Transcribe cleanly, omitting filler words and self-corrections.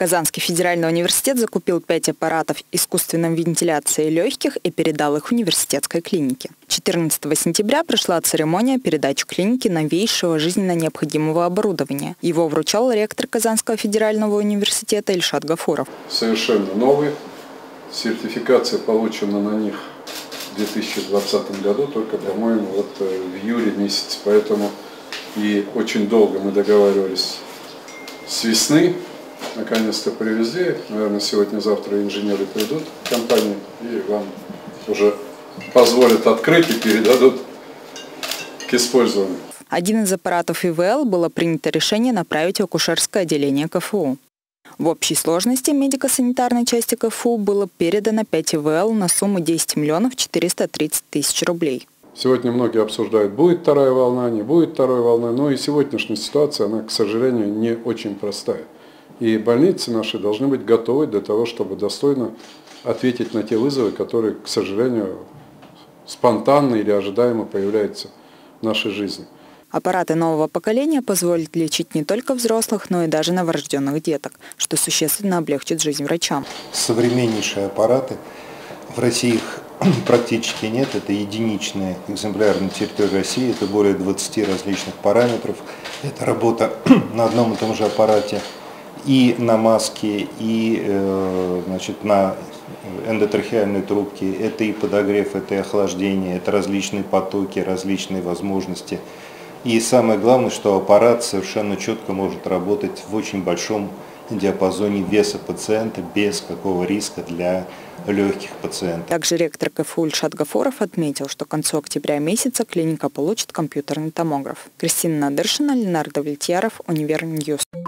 Казанский федеральный университет закупил 5 аппаратов искусственной вентиляции легких и передал их университетской клинике. 14 сентября прошла церемония передачи клинике новейшего жизненно необходимого оборудования. Его вручал ректор Казанского федерального университета Ильшат Гафуров. Совершенно новые. Сертификация получена на них в 2020 году, только, по-моему, в июле месяце. Поэтому и очень долго мы договаривались с весны. Наконец-то привезли. Наверное, сегодня-завтра инженеры придут в компанию и вам уже позволят открыть и передадут к использованию. Один из аппаратов ИВЛ было принято решение направить в акушерское отделение КФУ. В общей сложности медико-санитарной части КФУ было передано 5 ИВЛ на сумму 10 миллионов 430 тысяч рублей. Сегодня многие обсуждают, будет вторая волна, не будет второй волны, но и сегодняшняя ситуация, она, к сожалению, не очень простая. И больницы наши должны быть готовы для того, чтобы достойно ответить на те вызовы, которые, к сожалению, спонтанно или ожидаемо появляются в нашей жизни. Аппараты нового поколения позволят лечить не только взрослых, но и даже новорожденных деток, что существенно облегчит жизнь врачам. Современнейшие аппараты. В России их практически нет. Это единичные экземпляры на территории России. Это более 20 различных параметров. Это работа на одном и том же аппарате. И на маске, и на эндотрахеальной трубке. Это и подогрев, это и охлаждение, это различные потоки, различные возможности. И самое главное, что аппарат совершенно четко может работать в очень большом диапазоне веса пациента без какого риска для легких пациентов. Также ректор КФУ Ильшат Гафуров отметил, что к концу октября месяца клиника получит компьютерный томограф. Кристина Надыршина, Ленардо Влетьяров, Универньюз.